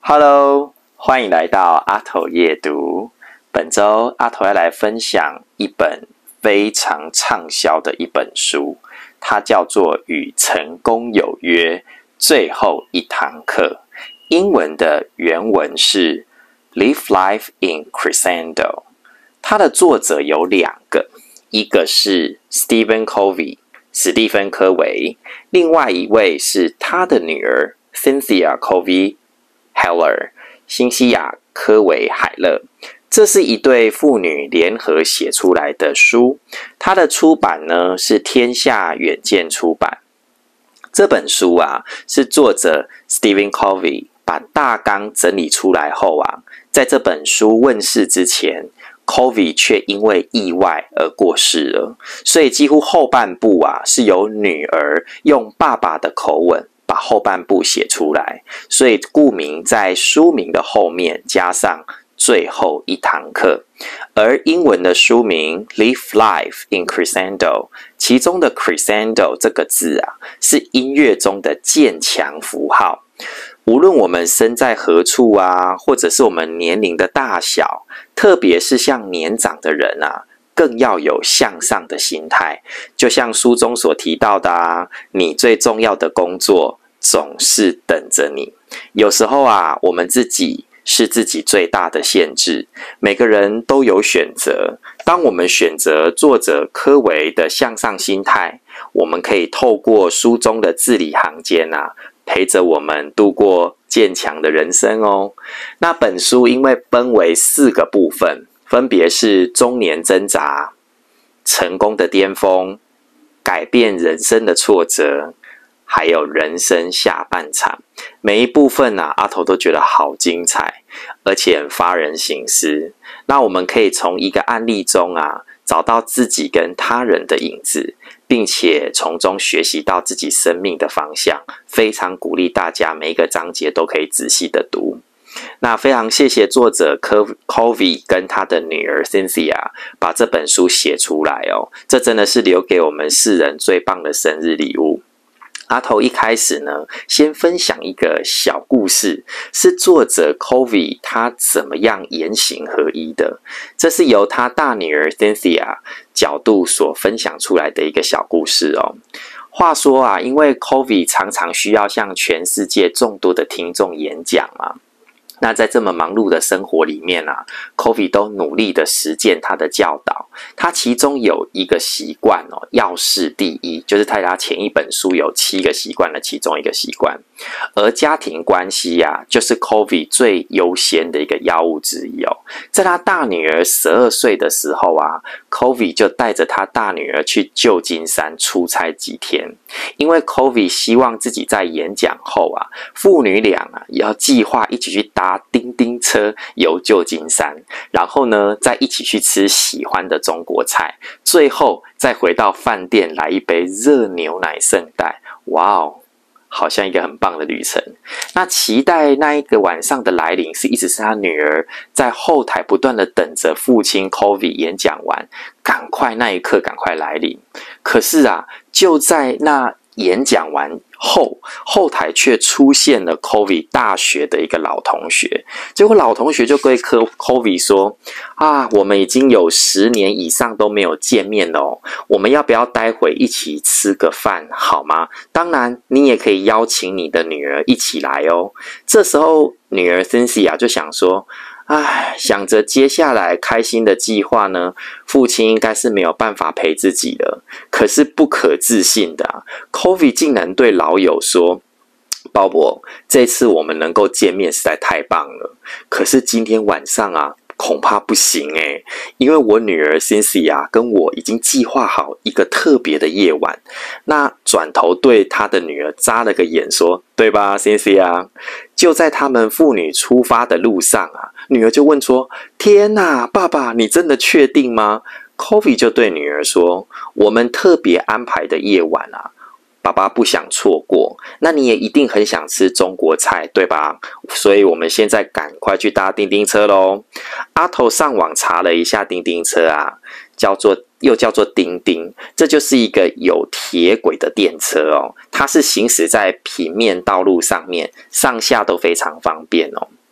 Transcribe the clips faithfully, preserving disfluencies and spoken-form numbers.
Hello， 欢迎来到阿头夜读。本周阿头要来分享一本非常畅销的一本书，它叫做《与成功有约：最后一堂课》。英文的原文是 Live Life in Crescendo。它的作者有两个，一个是 Stephen Covey， 史蒂芬·科维，另外一位是他的女儿 Cynthia Covey。Heller 辛西亚·科维海勒，这是一对父女联合写出来的书，它的出版呢是天下远见出版。这本书啊是作者 Stephen Covey 把大纲整理出来后啊，在这本书问世之前 Covey 却因为意外而过世了，所以几乎后半部啊是由女儿用爸爸的口吻把后半部写出来，所以顾名在书名的后面加上最后一堂课。而英文的书名 Live Life in Crescendo， 其中的 Crescendo 这个字啊是音乐中的渐强符号。无论我们身在何处啊，或者是我们年龄的大小，特别是像年长的人啊，更要有向上的心态，就像书中所提到的啊，你最重要的工作总是等着你。有时候啊，我们自己是自己最大的限制，每个人都有选择。当我们选择作者科维的向上心态，我们可以透过书中的字里行间啊，陪着我们度过渐强的人生哦。那本书因为分为四个部分，分别是中年挣扎、成功的巅峰、改变人生的挫折，还有人生下半场。每一部分啊，阿头都觉得好精彩，而且很发人省思。那我们可以从一个案例中啊，找到自己跟他人的影子，并且从中学习到自己生命的方向。非常鼓励大家每一个章节都可以仔细的读。那非常谢谢作者 Covey 跟他的女儿 Cynthia 把这本书写出来哦，这真的是留给我们世人最棒的生日礼物。阿头一开始呢，先分享一个小故事，是作者 Covey 他怎么样言行合一的。这是由他大女儿 Cynthia 角度所分享出来的一个小故事哦。话说啊，因为 Covey 常常需要向全世界众多的听众演讲嘛，那在这么忙碌的生活里面啊 Covey 都努力的实践他的教导。他其中有一个习惯哦，要事第一，就是在他前一本书有七个习惯的其中一个习惯。而家庭关系啊，就是 Covey 最优先的一个要务之一哦。在他大女儿十二岁的时候啊 Covey 就带着他大女儿去旧金山出差几天，因为 Covey 希望自己在演讲后啊，父女俩啊也要计划一起去搭叮叮车游旧金山，然后呢再一起去吃喜欢的中国菜，最后再回到饭店来一杯热牛奶圣代。哇哦，好像一个很棒的旅程。那期待那一个晚上的来临，是一直是他女儿在后台不断的等着父亲 Covey 演讲完，赶快那一刻赶快来临。可是啊，就在那演讲完后，后台却出现了 Covey 大学的一个老同学。结果老同学就对 Covey 说啊，我们已经有十年以上都没有见面了哦，我们要不要待会一起吃个饭好吗？当然你也可以邀请你的女儿一起来哦。这时候女儿 Cynthia 就想说，唉，想着接下来开心的计划呢，父亲应该是没有办法陪自己了。可是不可置信的啊 Covey 竟然对老友说，鲍勃，这次我们能够见面实在太棒了，可是今天晚上啊恐怕不行诶，因为我女儿 Cynthia 跟我已经计划好一个特别的夜晚。那转头对她的女儿眨了个眼说，对吧 Cynthia？ 就在他们父女出发的路上啊，女儿就问说，天哪，爸爸，你真的确定吗？ Covey 就对女儿说，我们特别安排的夜晚啊，爸爸不想错过，那你也一定很想吃中国菜，对吧？所以我们现在赶快去搭叮叮车咯。阿头上网查了一下叮叮车啊，叫做又叫做叮叮，这就是一个有铁轨的电车哦，它是行驶在平面道路上面，上下都非常方便哦。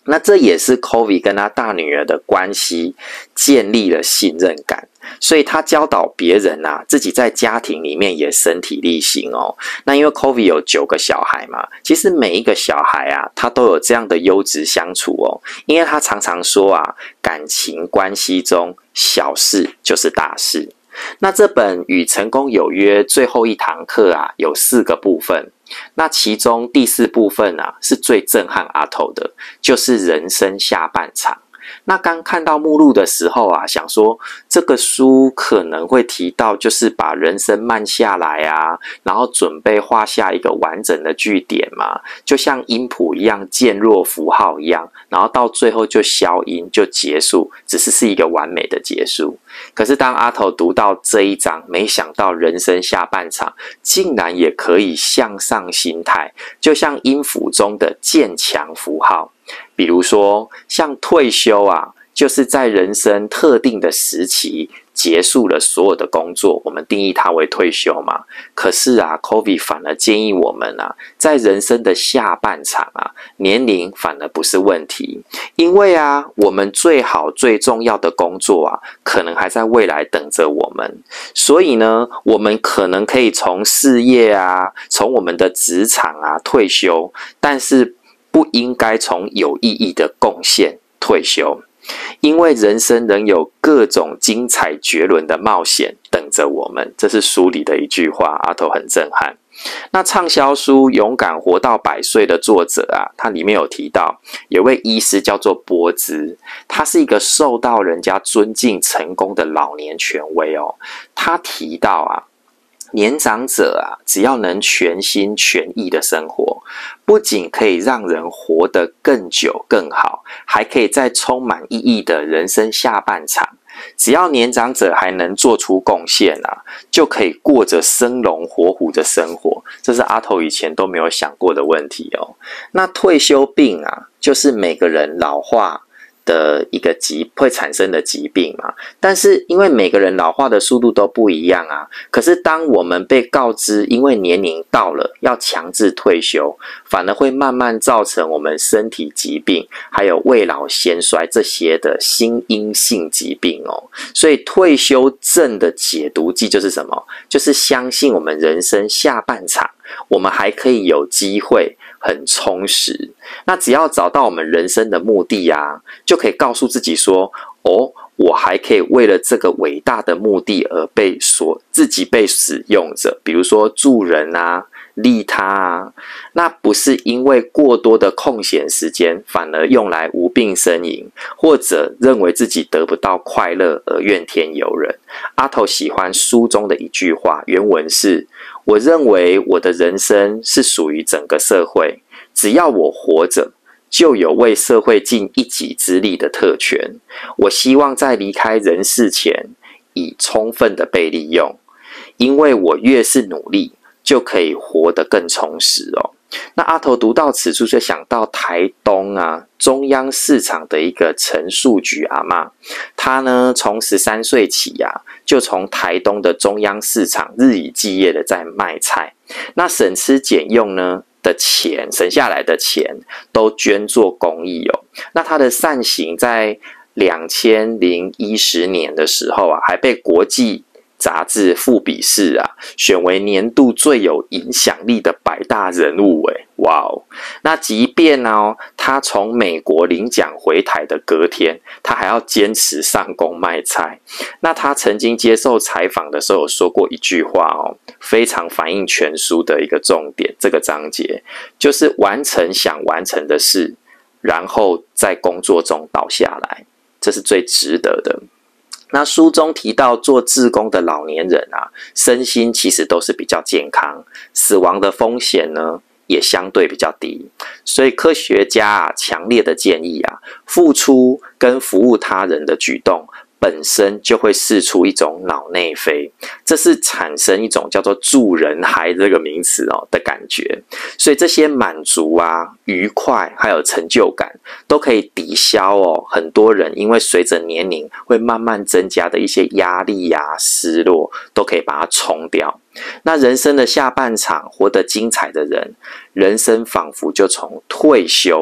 那这也是 Covey 跟他大女儿的关系建立了信任感，所以他教导别人啊，自己在家庭里面也身体力行哦。那因为 Covey 有九个小孩嘛，其实每一个小孩啊，他都有这样的优质相处哦。因为他常常说啊，感情关系中小事就是大事。那这本《与成功有约》最后一堂课啊，有四个部分。那其中第四部分啊，是最震撼阿头的，就是人生下半场。那刚看到目录的时候啊，想说这个书可能会提到，就是把人生慢下来啊，然后准备画下一个完整的句点嘛，就像音谱一样，渐弱符号一样，然后到最后就消音就结束，只是是一个完美的结束。可是当阿头读到这一章，没想到人生下半场竟然也可以向上心态，就像音符中的渐强符号。比如说像退休啊，就是在人生特定的时期结束了所有的工作，我们定义它为退休嘛。可是啊 Covey 反而建议我们啊，在人生的下半场啊，年龄反而不是问题，因为啊，我们最好最重要的工作啊，可能还在未来等着我们。所以呢，我们可能可以从事业啊，从我们的职场啊退休，但是不应该从有意义的贡献退休，因为人生仍有各种精彩绝伦的冒险等着我们。这是书里的一句话，阿头很震撼。那畅销书《勇敢活到百岁》的作者啊，他里面有提到，有位医师叫做波兹，他是一个受到人家尊敬成功的老年权威哦。他提到啊，年长者啊，只要能全心全意的生活，不仅可以让人活得更久更好，还可以在充满意义的人生下半场，只要年长者还能做出贡献啊，就可以过着生龙活虎的生活。这是阿头以前都没有想过的问题哦。那退休病啊，就是每个人老化的一个疾会产生的疾病嘛，但是因为每个人老化的速度都不一样啊，可是当我们被告知因为年龄到了要强制退休，反而会慢慢造成我们身体疾病还有未老先衰这些的心因性疾病哦。所以退休症的解读剂就是什么？就是相信我们人生下半场我们还可以有机会很充实。那只要找到我们人生的目的啊，就可以告诉自己说，哦，我还可以为了这个伟大的目的而被所自己被使用着，比如说助人啊，利他啊。那不是因为过多的空闲时间反而用来无病呻吟，或者认为自己得不到快乐而怨天尤人。阿头喜欢书中的一句话，原文是：我认为我的人生是属于整个社会，只要我活着，就有为社会尽一己之力的特权。我希望在离开人世前，已充分的被利用，因为我越是努力，就可以活得更充实哦。那阿头读到此处，就想到台东啊，中央市场的一个陈树菊阿嬷，她呢从十三岁起啊，就从台东的中央市场日以继夜的在卖菜。那省吃俭用呢的钱，省下来的钱都捐做公益哦。那他的善行在两千零一十年的时候啊，还被国际杂志富比士啊选为年度最有影响力的百大人物诶，哇哦！那即便哦，他从美国领奖回台的隔天，他还要坚持上工卖菜。那他曾经接受采访的时候有说过一句话哦，非常反映全书的一个重点。这个章节就是完成想完成的事，然后在工作中倒下来，这是最值得的。那书中提到做志工的老年人啊，身心其实都是比较健康，死亡的风险呢也相对比较低。所以科学家啊强烈的建议啊，付出跟服务他人的举动本身就会释出一种脑内啡，这是产生一种叫做助人嗨这个名词哦的感觉。所以这些满足啊、愉快还有成就感，都可以抵消哦很多人因为随着年龄会慢慢增加的一些压力啊、失落，都可以把它冲掉。那人生的下半场活得精彩的人，人生仿佛就从退休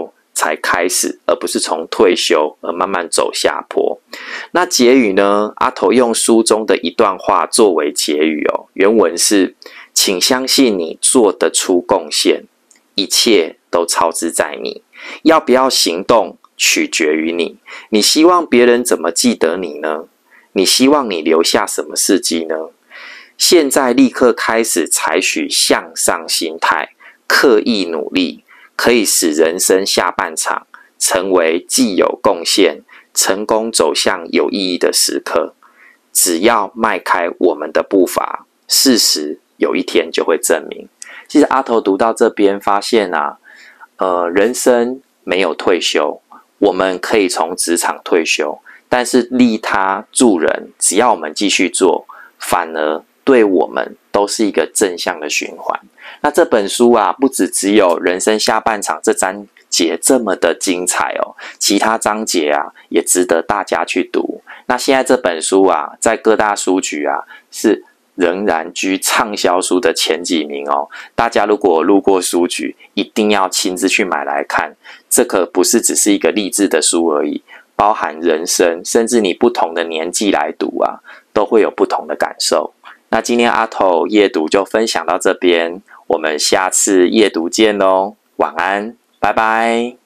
才开始，而不是从退休而慢慢走下坡。那结语呢？阿头用书中的一段话作为结语哦。原文是：请相信你做得出贡献，一切都操之在你。要不要行动，取决于你。你希望别人怎么记得你呢？你希望你留下什么事迹呢？现在立刻开始采取向上心态，刻意努力，可以使人生下半场成为既有贡献、成功走向有意义的时刻。只要迈开我们的步伐，事实有一天就会证明。其实阿头读到这边发现啊，呃，人生没有退休，我们可以从职场退休，但是利他助人，只要我们继续做，反而对我们都是一个正向的循环。那这本书啊，不只只有人生下半场这章节这么的精彩哦，其他章节啊也值得大家去读。那现在这本书啊，在各大书局啊是仍然居畅销书的前几名哦。大家如果路过书局，一定要亲自去买来看。这可不是只是一个励志的书而已，包含人生，甚至你不同的年纪来读啊，都会有不同的感受。那今天阿头夜读就分享到这边，我们下次夜读见喽，晚安，拜拜。